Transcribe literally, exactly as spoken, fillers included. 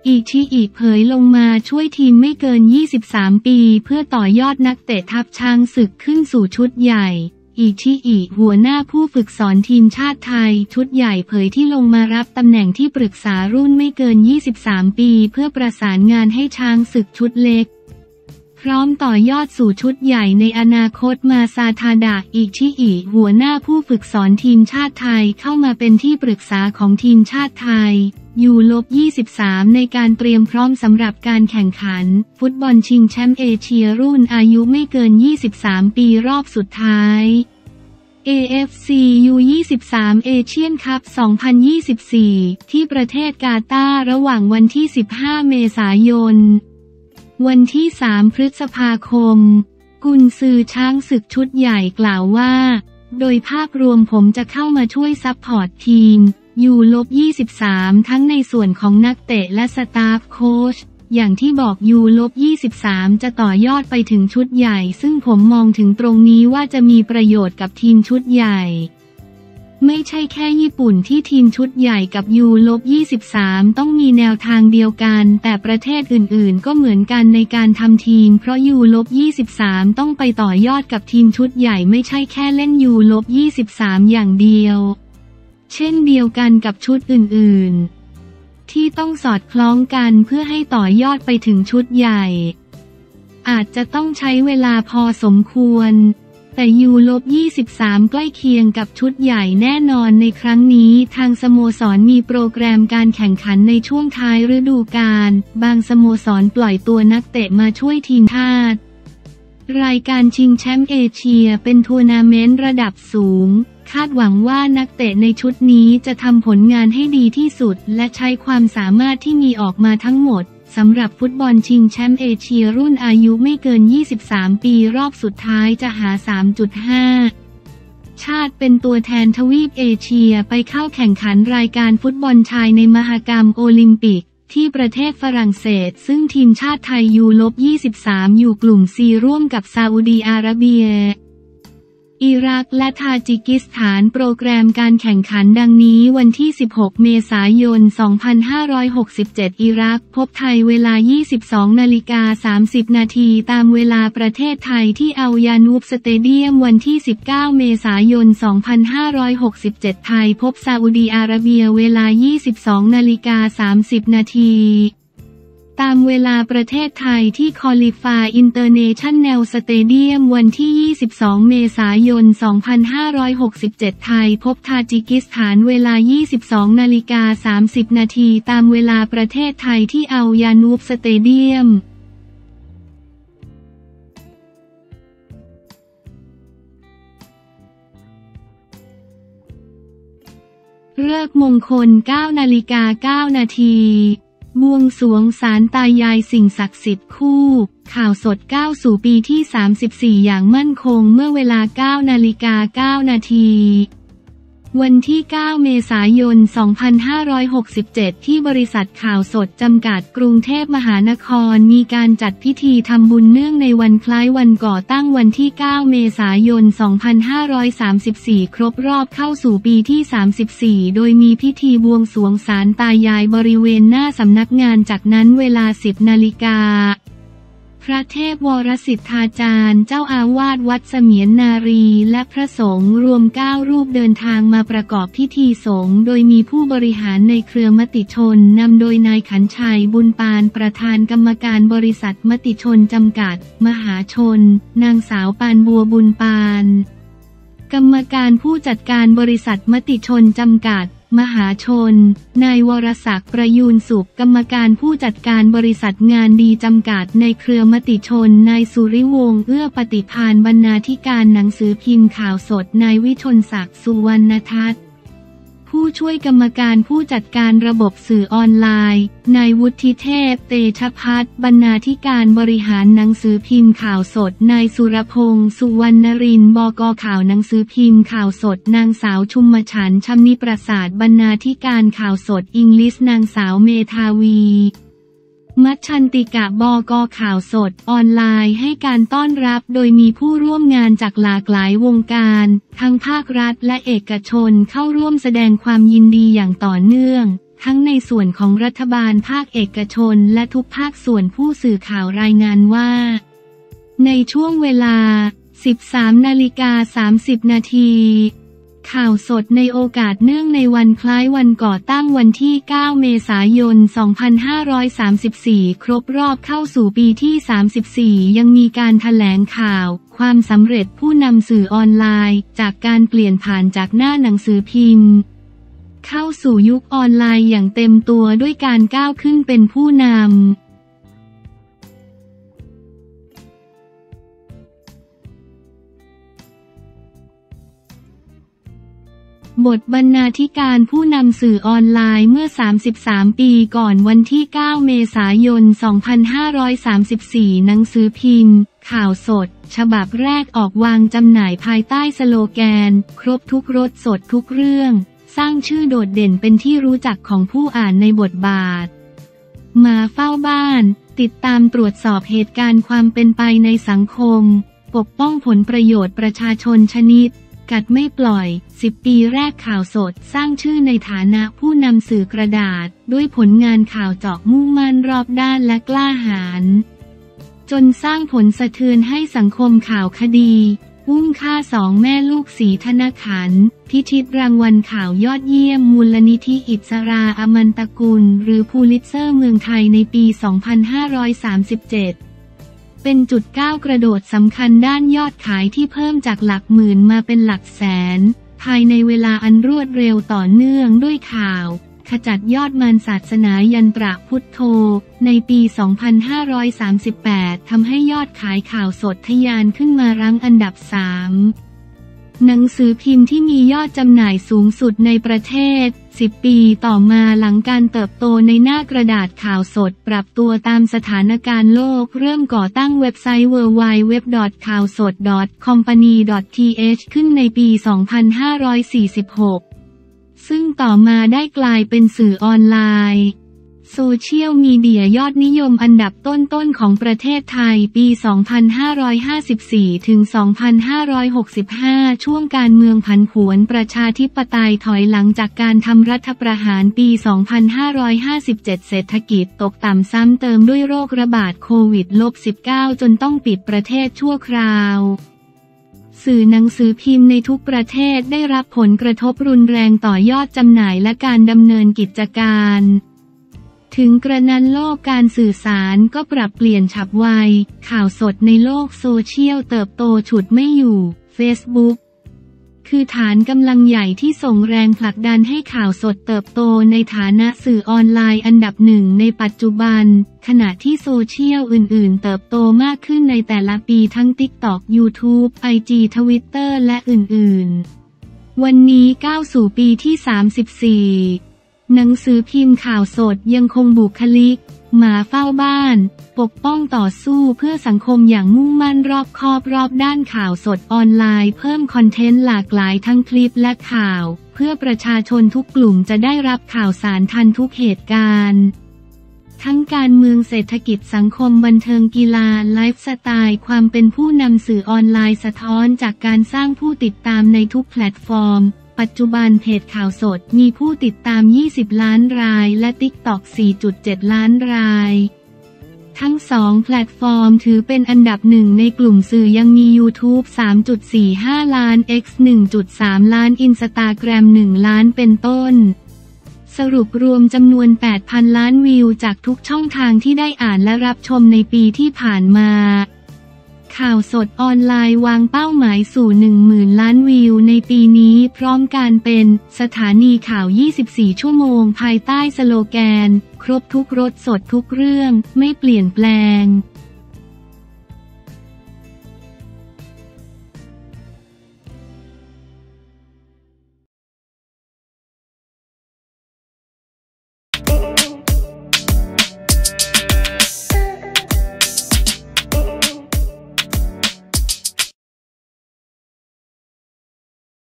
อิชิอิเผยลงมาช่วยทีมไม่เกินยี่สิบสามปีเพื่อต่อยอดนักเตะทัพช้างศึกขึ้นสู่ชุดใหญ่อิชิอิหัวหน้าผู้ฝึกสอนทีมชาติไทยชุดใหญ่เผยที่ลงมารับตำแหน่งที่ปรึกษารุ่นไม่เกินยี่สิบสามปีเพื่อประสานงานให้ช้างศึกชุดเล็กพร้อมต่อยอดสู่ชุดใหญ่ในอนาคตมาซาทาดะอิชิอิหัวหน้าผู้ฝึกสอนทีมชาติไทยเข้ามาเป็นที่ปรึกษาของทีมชาติไทย ยู ยี่สิบสาม ในการเตรียมพร้อมสำหรับการแข่งขันฟุตบอลชิงแชมป์เอเชียรุ่นอายุไม่เกินยี่สิบสามปีรอบสุดท้าย เอ เอฟ ซี ยู ยี่สิบสาม เอเชียนคัพ สองพันยี่สิบสี่ ที่ประเทศกาตาร์ระหว่างวันที่ สิบห้า เมษายนวันที่ สาม พฤษภาคมกุนซือช้างศึกชุดใหญ่กล่าวว่าโดยภาพรวมผมจะเข้ามาช่วยซัพพอร์ตทีม ยู ยี่สิบสาม ทั้งในส่วนของนักเตะและสตาฟโค้ชอย่างที่บอก ยู ยี่สิบสาม จะต่อยอดไปถึงชุดใหญ่ซึ่งผมมองถึงตรงนี้ว่าจะมีประโยชน์กับทีมชุดใหญ่ไม่ใช่แค่ญี่ปุ่นที่ทีมชุดใหญ่กับ ยู ยี่สิบสาม ต้องมีแนวทางเดียวกันแต่ประเทศอื่นๆก็เหมือนกันในการทำทีมเพราะ ยู ยี่สิบสาม ต้องไปต่อยอดกับทีมชุดใหญ่ไม่ใช่แค่เล่น ยู ยี่สิบสาม อย่างเดียวเช่นเดียวกันกับชุดอื่นๆที่ต้องสอดคล้องกันเพื่อให้ต่อยอดไปถึงชุดใหญ่อาจจะต้องใช้เวลาพอสมควรแต่ ยู ยี่สิบสาม ใกล้เคียงกับชุดใหญ่แน่นอนในครั้งนี้ทางสโมสรมีโปรแกรมการแข่งขันในช่วงท้ายฤดูกาลบางสโมสรปล่อยตัวนักเตะมาช่วยทีมชาติรายการชิงแชมป์เอเชียเป็นทัวร์นาเมนต์ระดับสูงคาดหวังว่านักเตะในชุดนี้จะทำผลงานให้ดีที่สุดและใช้ความสามารถที่มีออกมาทั้งหมดสำหรับฟุตบอลชิงแชมป์เอเชียรุ่นอายุไม่เกินยี่สิบสามปีรอบสุดท้ายจะหา สามจุดห้า ชาติเป็นตัวแทนทวีปเอเชียไปเข้าแข่งขันรายการฟุตบอลชายในมหกรรมโอลิมปิกที่ประเทศฝรั่งเศสซึ่งทีมชาติไทย ยู ยี่สิบสาม อยู่กลุ่ม ซี ร่วมกับซาอุดีอาระเบียอิรักและทาจิกิสถานโปรแกรมการแข่งขันดังนี้วันที่ สิบหก เมษายน สองพันห้าร้อยหกสิบเจ็ด อิรักพบไทยเวลา ยี่สิบสองนาฬิกาสามสิบนาทีตามเวลาประเทศไทยที่อัลยานูบสเตเดียมวันที่ สิบเก้า เมษายน สองพันห้าร้อยหกสิบเจ็ด ไทยพบซาอุดีอาระเบียเวลา ยี่สิบสองนาฬิกาสามสิบนาทีตามเวลาประเทศไทยที่คอลิฟาอินเตอร์เนชั่นแนลสเตเดียมวันที่ ยี่สิบสอง เมษายน สองพันห้าร้อยหกสิบเจ็ด ไทยพบทาจิกิสถานเวลา ยี่สิบสองนาฬิกาสามสิบนาทีตามเวลาประเทศไทยที่อัลยานูบสเตเดียมฤกษ์มงคล เก้านาฬิกาเก้านาทีบวงสรวงศาลตายายสิ่งศักดิ์สิทธิ์คู่ข่าวสดก้าวสู่ปีที่สามสิบสี่อย่างมั่นคงเมื่อเวลา เก้านาฬิกาเก้านาทีวันที่ เก้า เมษายน สองพันห้าร้อยหกสิบเจ็ด ที่บริษัทข่าวสดจำกัดกรุงเทพมหานครมีการจัดพิธีทำบุญเนื่องในวันคล้ายวันก่อตั้งวันที่ เก้า เมษายน สองพันห้าร้อยสามสิบสี่ ครบรอบเข้าสู่ปีที่ สามสิบสี่ โดยมีพิธีบวงสรวงศาลตายายบริเวณหน้าสำนักงานจากนั้นเวลา สิบนาฬิกาพระเทพวรสิทธาจารย์เจ้าอาวาสวัดเสมียนนารีและพระสงฆ์รวมเก้ารูปเดินทางมาประกอบพิธีสงฆ์โดยมีผู้บริหารในเครือมติชนนำโดยนายขันชัยบุญปานประธานกรรมการบริษัทมติชนจำกัดมหาชนนางสาวปานบัวบุญปานกรรมการผู้จัดการบริษัทมติชนจำกัดมหาชนนายวรศักดิ์ประยูรสุขกรรมการผู้จัดการบริษัทงานดีจำกัดในเครือมติชนนายสุริวงศ์เอื้อปฏิภาณบรรณาธิการหนังสือพิมพ์ข่าวสดนายวิชลศักดิ์สุวรรณทัศน์ผู้ช่วยกรรมการผู้จัดการระบบสื่อออนไลน์นายวุฒิเทพเตชะพัฒน์บรรณาธิการบริหารหนังสือพิมพ์ข่าวสดนายสุรพงษ์สุวรรณรินทร์บก.ข่าวหนังสือพิมพ์ข่าวสดนางสาวชุมมฉันท์ชำนิประสาทบรรณาธิการข่าวสดอิงลิสนางสาวเมธาวีมัชชันติกะบก.ข่าวสดออนไลน์ให้การต้อนรับโดยมีผู้ร่วมงานจากหลากหลายวงการทั้งภาครัฐและเอกชนเข้าร่วมแสดงความยินดีอย่างต่อเนื่องทั้งในส่วนของรัฐบาลภาคเอกชนและทุกภาคส่วนผู้สื่อข่าวรายงานว่าในช่วงเวลา สิบสามนาฬิกาสามสิบนาทีข่าวสดในโอกาสเนื่องในวันคล้ายวันก่อตั้งวันที่ เก้า เมษายน สองพันห้าร้อยสามสิบสี่ ครบรอบเข้าสู่ปีที่ สามสิบสี่ ยังมีการแถลงข่าวความสำเร็จผู้นำสื่อออนไลน์จากการเปลี่ยนผ่านจากหน้าหนังสือพิมพ์เข้าสู่ยุคออนไลน์อย่างเต็มตัวด้วยการก้าวขึ้นเป็นผู้นำบทบรรณาธิการผู้นำสื่อออนไลน์เมื่อ สามสิบสาม ปีก่อนวันที่ เก้า เมษายน สองพันห้าร้อยสามสิบสี่ หนังสือพิมพ์ข่าวสดฉบับแรกออกวางจำหน่ายภายใต้สโลแกนครบทุกรสสดทุกเรื่องสร้างชื่อโดดเด่นเป็นที่รู้จักของผู้อ่านในบทบาทมาเฝ้าบ้านติดตามตรวจสอบเหตุการณ์ความเป็นไปในสังคมปกป้องผลประโยชน์ประชาชนชนิดกัดไม่ปล่อยสิบปีแรกข่าวสดสร้างชื่อในฐานะผู้นำสื่อกระดาษด้วยผลงานข่าวเจาะมุ่งมั่นรอบด้านและกล้าหาญจนสร้างผลสะเทือนให้สังคมข่าวคดีอุ้มฆ่าสองแม่ลูกศรีธนขันธ์พิชิตรางวัลข่าวยอดเยี่ยมมูลนิธิอิสราอมันตกุลหรือพูลิตเซอร์เมืองไทยในปี สองพันห้าร้อยสามสิบเจ็ดเป็นจุดก้าวกระโดดสำคัญด้านยอดขายที่เพิ่มจากหลักหมื่นมาเป็นหลักแสนภายในเวลาอันรวดเร็วต่อเนื่องด้วยข่าวขจัดยอดมารศาสนายันตระพุทโธในปี สองพันห้าร้อยสามสิบแปด ทำให้ยอดขายข่าวสดทะยานขึ้นมารั้งอันดับ สาม หนังสือพิมพ์ที่มียอดจำหน่ายสูงสุดในประเทศสิบปีต่อมาหลังการเติบโตในหน้ากระดาษข่าวสดปรับตัวตามสถานการณ์โลกเริ่มก่อตั้งเว็บไซต์ ดับเบิลยู ดับเบิลยู ดับเบิลยู ดอท ข่าวสด ดอท คอมพานี ดอท ที เอช ขึ้นในปี สองพันห้าร้อยสี่สิบหก ซึ่งต่อมาได้กลายเป็นสื่อออนไลน์โซเชียลมีเดียยอดนิยมอันดับต้นๆของประเทศไทยปี สองพันห้าร้อยห้าสิบสี่ ถึง สองพันห้าร้อยหกสิบห้า ช่วงการเมืองผันผวนประชาธิปไตยถอยหลังจากการทำรัฐประหารปี สองพันห้าร้อยห้าสิบเจ็ด เศรษฐกิจตกต่ำซ้ำเติมด้วยโรคระบาดโควิด สิบเก้า จนต้องปิดประเทศชั่วคราวสื่อหนังสือพิมพ์ในทุกประเทศได้รับผลกระทบรุนแรงต่อยอดจำหน่ายและการดำเนินกิจการถึงกระนั้นโลกการสื่อสารก็ปรับเปลี่ยนฉับไวข่าวสดในโลกโซเชียลเติบโตฉุดไม่อยู่ Facebook คือฐานกำลังใหญ่ที่ส่งแรงผลักดันให้ข่าวสดเติบโตในฐานะสื่อออนไลน์อันดับหนึ่งในปัจจุบันขณะที่โซเชียลอื่นๆเติบโตมากขึ้นในแต่ละปีทั้ง TikTok YouTube ไอ จี Twitter และอื่นๆวันนี้ก้าวสู่ปีที่ สามสิบสี่หนังสือพิมพ์ข่าวสดยังคงบุคลิกหมาเฝ้าบ้านปกป้องต่อสู้เพื่อสังคมอย่างมุ่งมั่นรอบคอบรอบด้านข่าวสดออนไลน์เพิ่มคอนเทนต์หลากหลายทั้งคลิปและข่าวเพื่อประชาชนทุกกลุ่มจะได้รับข่าวสารทันทุกเหตุการณ์ทั้งการเมืองเศรษฐกิจสังคมบันเทิงกีฬาไลฟ์สไตล์ความเป็นผู้นำสื่อออนไลน์สะท้อนจากการสร้างผู้ติดตามในทุกแพลตฟอร์มปัจจุบันเพจข่าวสดมีผู้ติดตามยี่สิบล้านรายและ TikTok สี่จุดเจ็ด ล้านรายทั้งสองแพลตฟอร์มถือเป็นอันดับหนึ่งในกลุ่มสื่อยังมี YouTube สามจุดสี่ห้า ล้าน X หนึ่งจุดสาม ล้าน Instagram หนึ่งล้านเป็นต้นสรุปรวมจำนวน แปดพัน ล้านวิวจากทุกช่องทางที่ได้อ่านและรับชมในปีที่ผ่านมาข่าวสดออนไลน์วางเป้าหมายสู่ หนึ่งหมื่น ล้านวิวในปีนี้พร้อมการเป็นสถานีข่าว ยี่สิบสี่ ชั่วโมงภายใต้สโลแกนครบทุกรสสดทุกเรื่องไม่เปลี่ยนแปลง